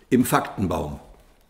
Im Faktenbaum.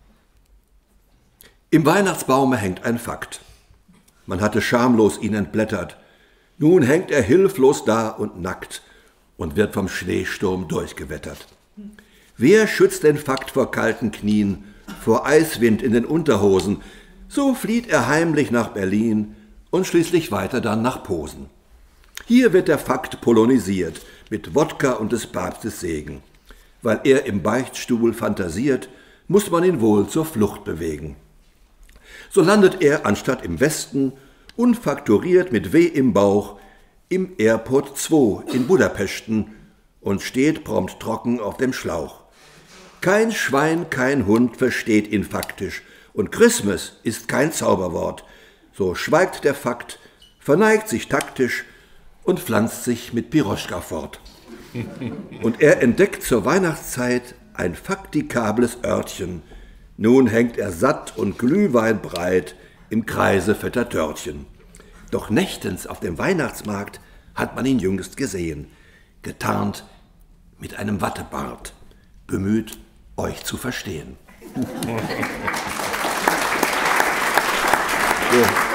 Im Weihnachtsbaume hängt ein Fakt. Man hatte schamlos ihn entblättert. Nun hängt er hilflos da und nackt und wird vom Schneesturm durchgewettert. Wer schützt den Fakt vor kalten Knien, vor Eiswind in den Unterhosen? So flieht er heimlich nach Berlin und schließlich weiter dann nach Posen. Hier wird der Fakt polonisiert mit Wodka und des Papstes Segen. Weil er im Beichtstuhl fantasiert, muss man ihn wohl zur Flucht bewegen. So landet er, anstatt im Westen, unfakturiert mit Weh im Bauch, im Airport 2 in Budapesten und steht prompt trocken auf dem Schlauch. Kein Schwein, kein Hund versteht ihn faktisch und Christmas ist kein Zauberwort. So schweigt der Fakt, verneigt sich taktisch und pflanzt sich mit Piroschka fort. Und er entdeckt zur Weihnachtszeit ein faktikables Örtchen. Nun hängt er satt und glühweinbreit im Kreise fetter Törtchen. Doch nächtens auf dem Weihnachtsmarkt hat man ihn jüngst gesehen, getarnt mit einem Wattebart, bemüht, euch zu verstehen. So.